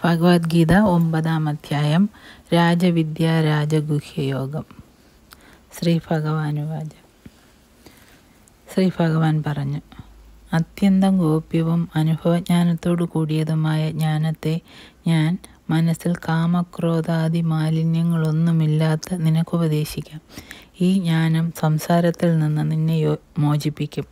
ഭഗവത്ഗീത 9-ാം അധ്യായം രാജവിദ്യ രാജഗുഹ്യയോഗം. ശ്രീ ഭഗവാൻ പറഞ്ഞു, അത്യന്തം ഗോപ്യവും അനുഭവജ്ഞാനത്തോടു കൂടിയതുമായ ജ്ഞാനത്തെ ഞാൻ മനസ്സിൽ കാമക്രോധാദി മാലിന്യങ്ങളൊന്നുമില്ലാത്ത നിനക്കുപദേശിക്കാം. ഈ ജ്ഞാനം സംസാരത്തിൽ നിന്ന് നിന്നെ മോചിപ്പിക്കും.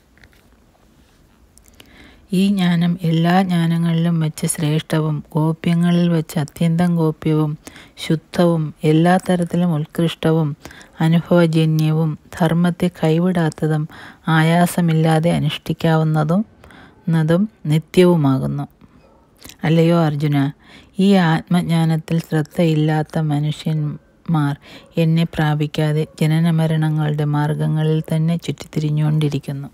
ഈ ജ്ഞാനം എല്ലാ ജ്ഞാനങ്ങളിലും വെച്ച് ശ്രേഷ്ഠവും ഗോപ്യങ്ങളിൽ വെച്ച് അത്യന്തം ഗോപ്യവും ശുദ്ധവും എല്ലാ തരത്തിലും ഉത്കൃഷ്ടവും അനുഭവജന്യവും ധർമ്മത്തെ കൈവിടാത്തതും ആയാസമില്ലാതെ അനുഷ്ഠിക്കാവുന്നതും നിത്യവുമാകുന്നു. അല്ലയോ അർജുന, ഈ ആത്മജ്ഞാനത്തിൽ ശ്രദ്ധയില്ലാത്ത മനുഷ്യന്മാർ എന്നെ പ്രാപിക്കാതെ ജനനമരണങ്ങളുടെ മാർഗങ്ങളിൽ തന്നെ ചുറ്റിത്തിരിഞ്ഞുകൊണ്ടിരിക്കുന്നു.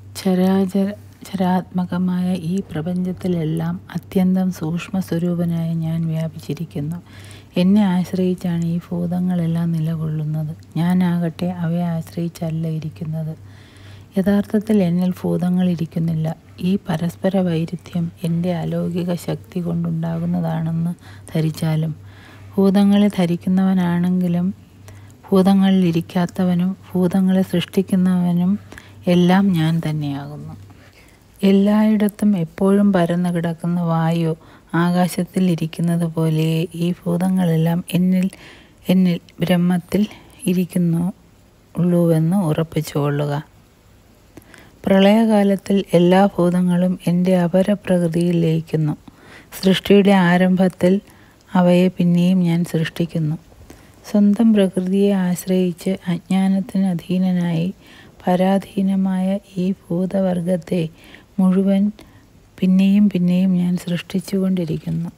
ചരാത്മകമായ ഈ പ്രപഞ്ചത്തിലെല്ലാം അത്യന്തം സൂക്ഷ്മസ്വരൂപനായ ഞാൻ വ്യാപിച്ചിരിക്കുന്നു. എന്നെ ആശ്രയിച്ചാണ് ഈ ഭൂതങ്ങളെല്ലാം നിലകൊള്ളുന്നത്. ഞാനാകട്ടെ അവയെ ആശ്രയിച്ചല്ല ഇരിക്കുന്നത്. യഥാർത്ഥത്തിൽ എന്നിൽ ഭൂതങ്ങൾ ഇരിക്കുന്നില്ല. ഈ പരസ്പര വൈരുദ്ധ്യം എൻ്റെ അലൗകിക ശക്തി കൊണ്ടുണ്ടാകുന്നതാണെന്ന് ധരിച്ചാലും, ഭൂതങ്ങളെ ധരിക്കുന്നവനാണെങ്കിലും ഭൂതങ്ങളിൽ ഇരിക്കാത്തവനും ഭൂതങ്ങളെ സൃഷ്ടിക്കുന്നവനും എല്ലാം ഞാൻ തന്നെയാകുന്നു. എല്ലായിടത്തും എപ്പോഴും പരന്നു കിടക്കുന്ന വായു ആകാശത്തിൽ ഇരിക്കുന്നത് പോലെ ഈ ഭൂതങ്ങളെല്ലാം എന്നിൽ ബ്രഹ്മത്തിൽ ഇരിക്കുന്നുള്ളൂവെന്ന് ഉറപ്പിച്ചുകൊള്ളുക. പ്രളയകാലത്തിൽ എല്ലാ ഭൂതങ്ങളും എൻ്റെ അപരപ്രകൃതിയിൽ ലയിക്കുന്നു. സൃഷ്ടിയുടെ ആരംഭത്തിൽ അവയെ പിന്നെയും ഞാൻ സൃഷ്ടിക്കുന്നു. സ്വന്തം പ്രകൃതിയെ ആശ്രയിച്ച് അജ്ഞാനത്തിന് അധീനനായി പരാധീനമായ ഈ ഭൂതവർഗത്തെ മുഴുവൻ പിന്നെയും പിന്നെയും ഞാൻ സൃഷ്ടിച്ചുകൊണ്ടിരിക്കുന്നു.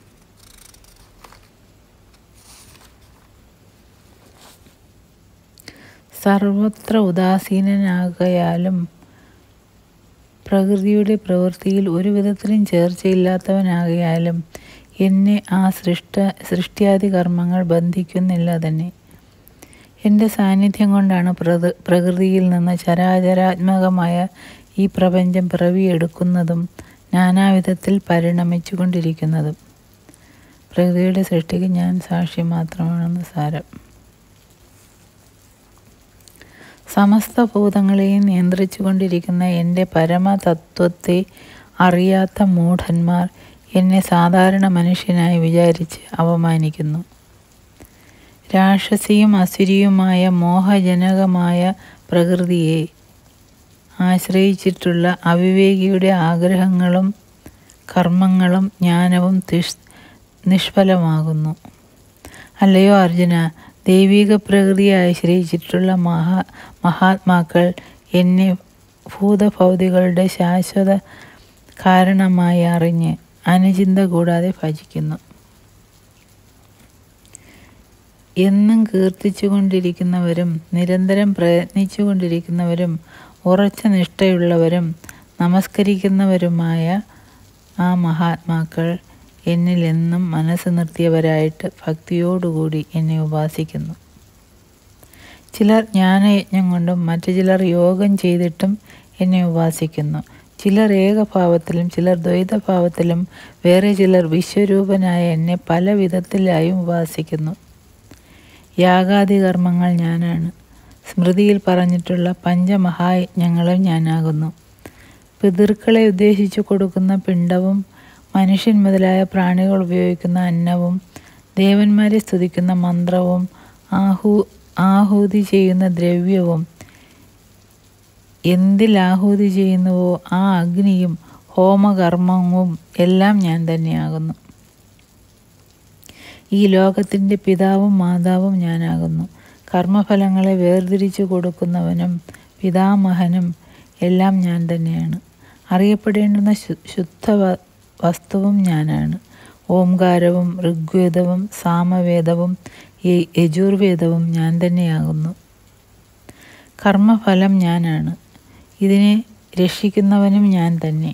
സർവത്ര ഉദാസീനനാകയാലും പ്രകൃതിയുടെ പ്രവൃത്തിയിൽ ഒരു വിധത്തിലും ചേർച്ചയില്ലാത്തവനാകയാലും എന്നെ ആ സൃഷ്ടിയാദി കർമ്മങ്ങൾ ബന്ധിക്കുന്നില്ല തന്നെ. എൻ്റെ സാന്നിധ്യം കൊണ്ടാണ് പ്രകൃതിയിൽ നിന്ന് ചരാചരാത്മകമായ ഈ പ്രപഞ്ചം പിറവിയെടുക്കുന്നതും നാനാവിധത്തിൽ പരിണമിച്ചു കൊണ്ടിരിക്കുന്നതും. പ്രകൃതിയുടെ സൃഷ്ടിക്ക് ഞാൻ സാക്ഷി മാത്രമാണെന്ന് സാരം. സമസ്ത ഭൂതങ്ങളെയും നിയന്ത്രിച്ചു കൊണ്ടിരിക്കുന്ന എൻ്റെ പരമതത്വത്തെ അറിയാത്ത മൂഢന്മാർ എന്നെ സാധാരണ മനുഷ്യനായി വിചാരിച്ച് അവമാനിക്കുന്നു. രാക്ഷസിയും അസുരിയുമായ മോഹജനകമായ പ്രകൃതിയെ ആശ്രയിച്ചിട്ടുള്ള അവിവേകിയുടെ ആഗ്രഹങ്ങളും കർമ്മങ്ങളും ജ്ഞാനവും നിഷ്ഫലമാകുന്നു. അല്ലയോ അർജുന, ദൈവിക പ്രകൃതിയെ ആശ്രയിച്ചിട്ടുള്ള മഹാത്മാക്കൾ എന്നെ ഭൂതഭൗതികളുടെ ശാശ്വത കാരണമായി അറിഞ്ഞ് അനുചിന്ത കൂടാതെ ഭജിക്കുന്നു. എന്നും കീർത്തിച്ചു കൊണ്ടിരിക്കുന്നവരും നിരന്തരം പ്രയത്നിച്ചു കൊണ്ടിരിക്കുന്നവരും ഉറച്ച നിഷ്ഠയുള്ളവരും നമസ്കരിക്കുന്നവരുമായ ആ മഹാത്മാക്കൾ എന്നിൽ എന്നും മനസ്സ് നിർത്തിയവരായിട്ട് ഭക്തിയോടുകൂടി എന്നെ ഉപാസിക്കുന്നു. ചിലർ ജ്ഞാനയജ്ഞം കൊണ്ടും മറ്റു ചിലർ യോഗം ചെയ്തിട്ടും എന്നെ ഉപാസിക്കുന്നു. ചിലർ ഏകഭാവത്തിലും ചിലർ ദ്വൈതഭാവത്തിലും വേറെ ചിലർ വിശ്വരൂപനായ എന്നെ പല വിധത്തിലായും ഉപാസിക്കുന്നു. യാഗാദി കർമ്മങ്ങൾ ഞാനാണ്. സ്മൃതിയിൽ പറഞ്ഞിട്ടുള്ള പഞ്ചമഹായജ്ഞങ്ങളും ഞാനാകുന്നു. പിതൃക്കളെ ഉദ്ദേശിച്ചു കൊടുക്കുന്ന പിണ്ടവും മനുഷ്യൻ മുതലായ പ്രാണികൾ ഉപയോഗിക്കുന്ന അന്നവും ദേവന്മാരെ സ്തുതിക്കുന്ന മന്ത്രവും ആഹൂതി ചെയ്യുന്ന ദ്രവ്യവും എന്തിൽ ആഹൂതി ചെയ്യുന്നുവോ ആ അഗ്നിയും ഹോമകർമ്മവും എല്ലാം ഞാൻ തന്നെയാകുന്നു. ഈ ലോകത്തിൻ്റെ പിതാവും മാതാവും ഞാനാകുന്നു. കർമ്മഫലങ്ങളെ വേർതിരിച്ചു കൊടുക്കുന്നവനും പിതാമഹനും എല്ലാം ഞാൻ തന്നെയാണ്. അറിയപ്പെടേണ്ടുന്ന ശുദ്ധ വസ്തുവും ഞാനാണ്. ഓംകാരവും ഋഗ്വേദവും സാമവേദവും യജുർവേദവും ഞാൻ തന്നെയാകുന്നു. കർമ്മഫലം ഞാനാണ്. ഇതിനെ രക്ഷിക്കുന്നവനും ഞാൻ തന്നെ.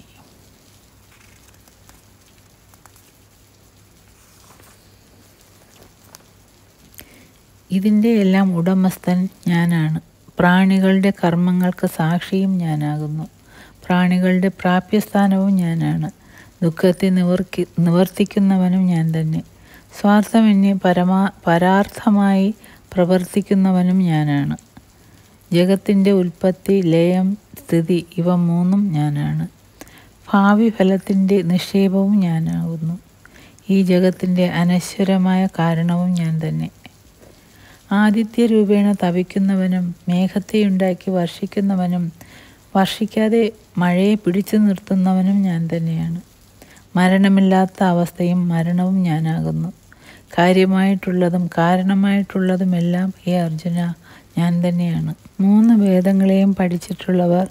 ഇതിൻ്റെ എല്ലാം ഉടമസ്ഥൻ ഞാനാണ്. പ്രാണികളുടെ കർമ്മങ്ങൾക്ക് സാക്ഷിയും ഞാനാകുന്നു. പ്രാണികളുടെ പ്രാപ്യസ്ഥാനവും ഞാനാണ്. ദുഃഖത്തെ നിവർത്തിക്കുന്നവനും ഞാൻ തന്നെ. സ്വാർത്ഥം എന്നെ പരാർത്ഥമായി പ്രവർത്തിക്കുന്നവനും ഞാനാണ്. ജഗത്തിൻ്റെ ഉൽപ്പത്തി, ലയം, സ്ഥിതി ഇവ മൂന്നും ഞാനാണ്. ഭാവി ഫലത്തിൻ്റെ നിക്ഷേപവും ഞാനാകുന്നു. ഈ ജഗത്തിൻ്റെ അനശ്വരമായ കാരണവും ഞാൻ തന്നെ. ആദിത്യ രൂപേണ തപിക്കുന്നവനും മേഘത്തെയുണ്ടാക്കി വർഷിക്കുന്നവനും വർഷിക്കാതെ മഴയെ പിടിച്ചു നിർത്തുന്നവനും ഞാൻ തന്നെയാണ്. മരണമില്ലാത്ത അവസ്ഥയും മരണവും ഞാനാകുന്നു. കാര്യമായിട്ടുള്ളതും കാരണമായിട്ടുള്ളതുമെല്ലാം ഹേ അർജുന ഞാൻ തന്നെയാണ്. 3 വേദങ്ങളെയും പഠിച്ചിട്ടുള്ളവർ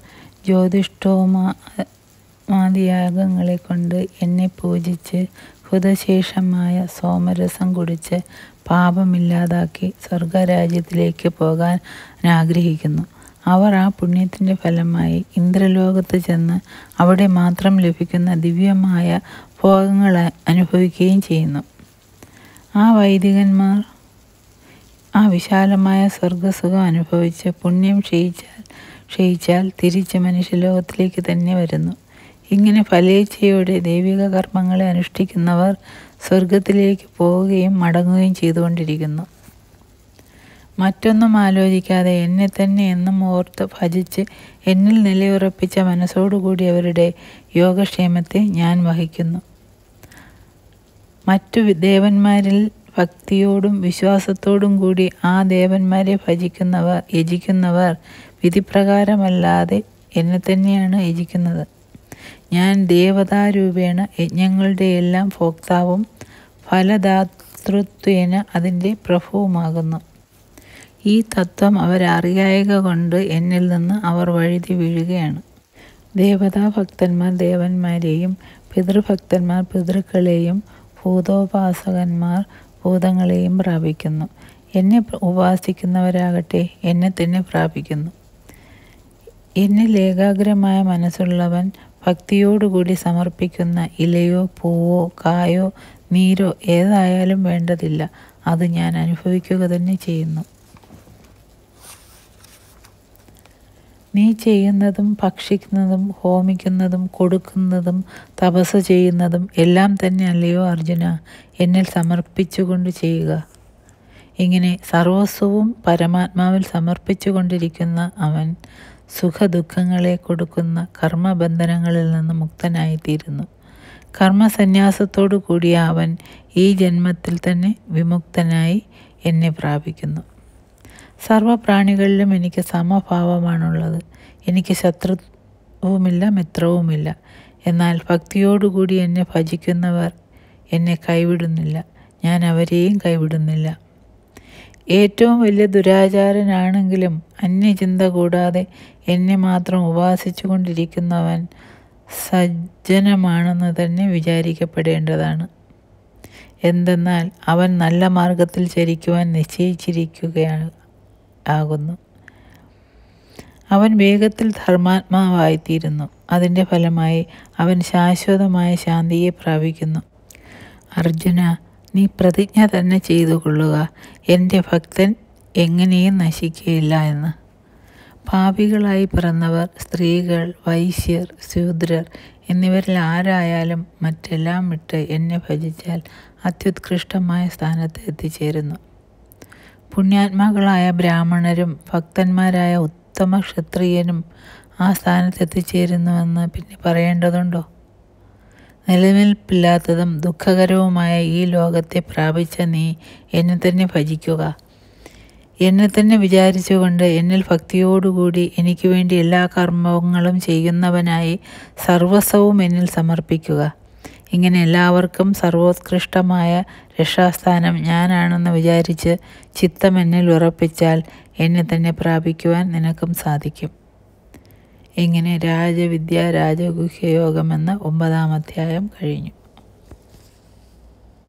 ജ്യോതിഷ്ഠോമാദിയാഗങ്ങളെ കൊണ്ട് എന്നെ പൂജിച്ച് ഹുതശേഷമായ സോമരസം കുടിച്ച് പാപമില്ലാതാക്കി സ്വർഗരാജ്യത്തിലേക്ക് പോകാൻ ആഗ്രഹിക്കുന്നു. അവർ ആ പുണ്യത്തിൻ്റെ ഫലമായി ഇന്ദ്രലോകത്ത് ചെന്ന് അവിടെ മാത്രം ലഭിക്കുന്ന ദിവ്യമായ ഭോഗങ്ങൾ അനുഭവിക്കുകയും ചെയ്യുന്നു. ആ വൈദികന്മാർ ആ വിശാലമായ സ്വർഗസുഖം അനുഭവിച്ച് പുണ്യം ക്ഷയിച്ചാൽ തിരിച്ച് മനുഷ്യലോകത്തിലേക്ക് തന്നെ വരുന്നു. ഇങ്ങനെ ഫലേച്ഛയോടെ ദൈവിക കർമ്മങ്ങളെ അനുഷ്ഠിക്കുന്നവർ സ്വർഗത്തിലേക്ക് പോവുകയും മടങ്ങുകയും ചെയ്തുകൊണ്ടിരിക്കുന്നു. മറ്റൊന്നും ആലോചിക്കാതെ എന്നെ തന്നെ എന്നും ഓർത്ത് ഭജിച്ച് എന്നിൽ നിലയുറപ്പിച്ച മനസ്സോടുകൂടി അവരുടെ യോഗക്ഷേമത്തെ ഞാൻ വഹിക്കുന്നു. മറ്റു ദേവന്മാരിൽ ഭക്തിയോടും വിശ്വാസത്തോടും കൂടി ആ ദേവന്മാരെ യജിക്കുന്നവർ വിധിപ്രകാരമല്ലാതെ എന്നെ തന്നെയാണ് യജിക്കുന്നത്. ഞാൻ ദേവതാരൂപേണ യജ്ഞങ്ങളുടെ എല്ലാം ഭോക്താവും ഫലദാതൃത്വേന അതിൻ്റെ പ്രഭുവുമാകുന്നു. ഈ തത്വം അവരറിയായക കൊണ്ട് എന്നിൽ നിന്ന് അവർ വഴുതി വീഴുകയാണ്. ദേവതാഭക്തന്മാർ ദേവന്മാരെയും പിതൃഭക്തന്മാർ പിതൃക്കളെയും ഭൂതോപാസകന്മാർ ഭൂതങ്ങളെയും പ്രാപിക്കുന്നു. എന്നെ ഉപാസിക്കുന്നവരാകട്ടെ എന്നെ തന്നെ പ്രാപിക്കുന്നു. എന്നിൽ ഏകാഗ്രമായ മനസ്സുള്ളവൻ ഭക്തിയോടുകൂടി സമർപ്പിക്കുന്ന ഇലയോ പൂവോ കായോ നീരോ ഏതായാലും വേണ്ടതില്ല, അത് ഞാൻ അനുഭവിക്കുക തന്നെ ചെയ്യുന്നു. നീ ചെയ്യുന്നതും ഭക്ഷിക്കുന്നതും ഹോമിക്കുന്നതും കൊടുക്കുന്നതും തപസ് ചെയ്യുന്നതും എല്ലാം തന്നെ അല്ലയോ അർജുന എന്നിൽ സമർപ്പിച്ചുകൊണ്ട് ചെയ്യുക. ഇങ്ങനെ സർവസ്വവും പരമാത്മാവിൽ സമർപ്പിച്ചു കൊണ്ടിരിക്കുന്ന അവൻ സുഖദുഃഖങ്ങളെ കൊടുക്കുന്ന കർമ്മബന്ധനങ്ങളിൽ നിന്ന് മുക്തനായിത്തീരുന്നു. കർമ്മസന്യാസത്തോടു കൂടിയ അവൻ ഈ ജന്മത്തിൽ തന്നെ വിമുക്തനായി എന്നെ പ്രാപിക്കുന്നു. സർവപ്രാണികളിലും എനിക്ക് സമഭാവമാണുള്ളത്. എനിക്ക് ശത്രുവുമില്ല മിത്രവുമില്ല. എന്നാൽ ഭക്തിയോടുകൂടി എന്നെ ഭജിക്കുന്നവർ എന്നെ കൈവിടുന്നില്ല, ഞാൻ അവരെയും കൈവിടുന്നില്ല. ഏറ്റവും വലിയ ദുരാചാരനാണെങ്കിലും അന്യചിന്ത കൂടാതെ എന്നെ മാത്രം ഉപാസിച്ചു കൊണ്ടിരിക്കുന്നവൻ സജ്ജനമാണെന്ന് തന്നെ വിചാരിക്കപ്പെടേണ്ടതാണ്. എന്തെന്നാൽ അവൻ നല്ല മാർഗത്തിൽ ചരിക്കുവാൻ നിശ്ചയിച്ചിരിക്കുകയാകുന്നു. അവൻ വേഗത്തിൽ ധർമാത്മാവായിത്തീരുന്നു. അതിൻ്റെ ഫലമായി അവൻ ശാശ്വതമായ ശാന്തിയെ പ്രാപിക്കുന്നു. അർജുന, നീ പ്രതിജ്ഞ തന്നെ ചെയ്തു കൊള്ളുക, എൻ്റെ ഭക്തൻ എങ്ങനെയും നശിക്കുകയില്ല എന്ന്. പാപികളായി പിറന്നവർ, സ്ത്രീകൾ, വൈശ്യർ, ശൂദ്രർ എന്നിവരിൽ ആരായാലും മറ്റെല്ലാം വിട്ട് എന്നെ ഭജിച്ചാൽ അത്യുത്കൃഷ്ടമായ സ്ഥാനത്ത് എത്തിച്ചേരുന്നു. പുണ്യാത്മാക്കളായ ബ്രാഹ്മണരും ഭക്തന്മാരായ ഉത്തമ ക്ഷത്രിയനും ആ സ്ഥാനത്ത് എത്തിച്ചേരുന്നുവെന്ന് പിന്നെ പറയേണ്ടതുണ്ടോ? നിലനിൽപ്പില്ലാത്തതും ദുഃഖകരവുമായ ഈ ലോകത്തെ പ്രാപിച്ച നീ എന്നെ തന്നെ ഭജിക്കുക. എന്നെ തന്നെ വിചാരിച്ചുകൊണ്ട് എന്നിൽ ഭക്തിയോടുകൂടി എനിക്ക് വേണ്ടി എല്ലാ കർമ്മങ്ങളും ചെയ്യുന്നവനായി സർവസ്വവും എന്നിൽ സമർപ്പിക്കുക. ഇങ്ങനെ എല്ലാവർക്കും സർവോത്കൃഷ്ടമായ രക്ഷാസ്ഥാനം ഞാനാണെന്ന് വിചാരിച്ച് ചിത്തം എന്നിൽ ഉറപ്പിച്ചാൽ എന്നെ തന്നെ പ്രാപിക്കുവാൻ നിനക്കും സാധിക്കും. ഇങ്ങനെ രാജവിദ്യ രാജഗുഹ്യയോഗം എന്ന 9-ാം അധ്യായം കഴിഞ്ഞു.